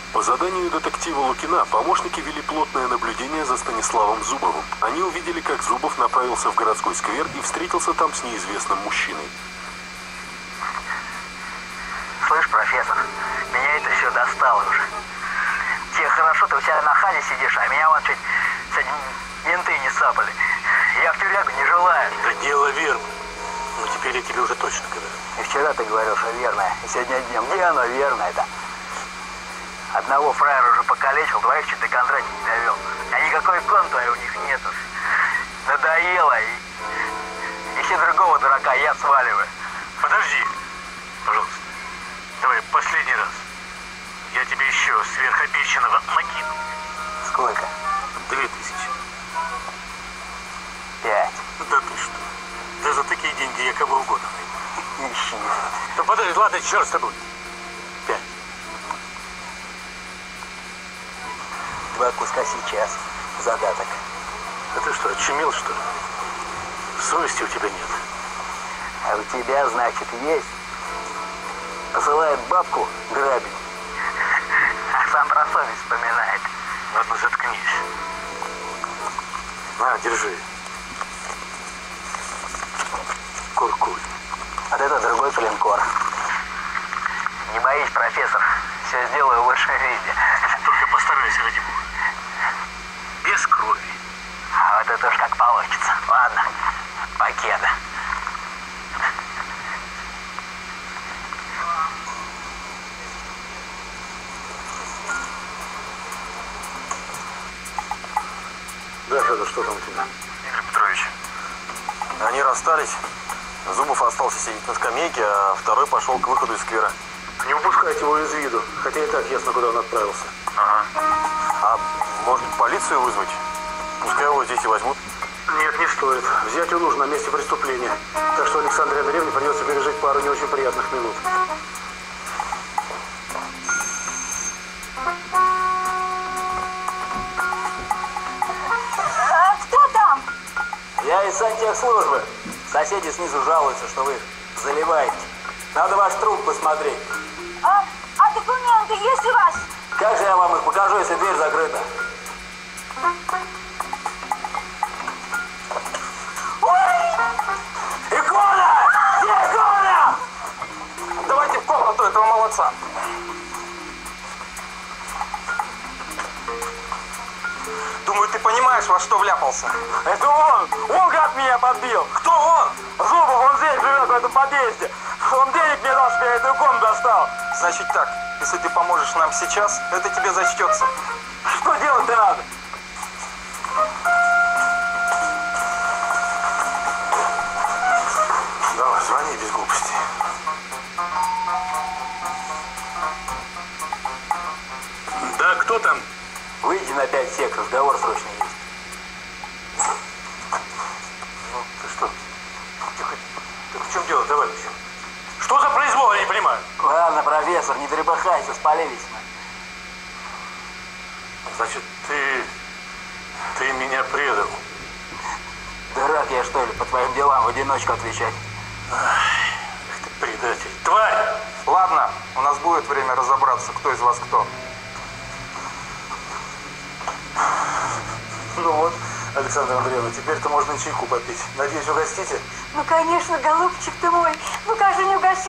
По заданию детектива Лукина помощники вели плотное наблюдение за Станиславом Зубовым. Они увидели, как Зубов направился в городской сквер и встретился там с неизвестным мужчиной. Слышь, профессор, меня это все достало уже. Тебе хорошо, ты у себя на хате сидишь, а меня вон чуть менты не сапали. Я в тюрягу не желаю. Да дело верно. Но теперь я тебе уже точно говорю. И вчера ты говорил, что верное, и сегодня днем. Где оно верное-то? Одного фраера уже покалечил, двоих чуть до контракта не довел. А никакой контура у них нету. Надоело. И если другого дурака, я сваливаю. Подожди, пожалуйста. Давай последний раз. Я тебе еще сверхобещанного накину. Сколько? 2000. 5. Да ты что? Да за такие деньги я кого угодно найду. Ищи. Да подожди, ладно, черт с тобой. 5. 2 куска сейчас. Задаток. А ты что, очумел, что ли? Совести у тебя нет. А у тебя, значит, есть? Посылает бабку грабить. А сам про совесть вспоминает. Ладно, заткнись. На, держи. Куркуль. Вот это другой клинкор. Не боись, профессор. Все сделаю в лучшем виде. Только постарайся, ради бога. Без крови. А вот это уж как получится. Ладно, покеда. Да, Федор, что там у тебя? Игорь Петрович, они расстались. Зубов остался сидеть на скамейке, а второй пошел к выходу из сквера. Не упускайте его из виду, хотя и так ясно, куда он отправился. Ага. А может быть, полицию вызвать? Пускай его здесь и возьмут. Нет, не стоит. Взять его нужно на месте преступления. Так что Александре Андреевне придется пережить пару не очень приятных минут. Кто там? Я из сантехслужбы. Соседи снизу жалуются, что вы заливаете. Надо ваш труп посмотреть. А документы есть у вас? Как же я вам их покажу, если дверь закрыта? Ой! Икона! Где икона? Давайте в комнату этого молодца. Думаю, ты понимаешь, во что вляпался? Это он! Он как меня подбил! Кто он? Зубов, он здесь живет, в этом подъезде. Он денег мне дал, чтобы я эту икону достал. Значит так, если ты поможешь нам сейчас, это тебе зачтется. Что делать-то надо? Давай, звони без глупостей. Да, кто там? Выйди на 5 сек, разговор срочный есть. Ну, ты что? Тихо. Так в чем дело, товарищ? Что за произвол, я не понимаю. Ладно, профессор, не трепыхайся, спалились мы. Значит, ты меня предал. Дурак я, что ли, по твоим делам в одиночку отвечать? Ах ты предатель. Тварь! Ладно, у нас будет время разобраться, кто из вас кто. Ну вот, Александра Андреевна, теперь-то можно и чайку попить. Надеюсь, угостите? Ну, конечно, голубчик ты мой. Ну, как же не угощать?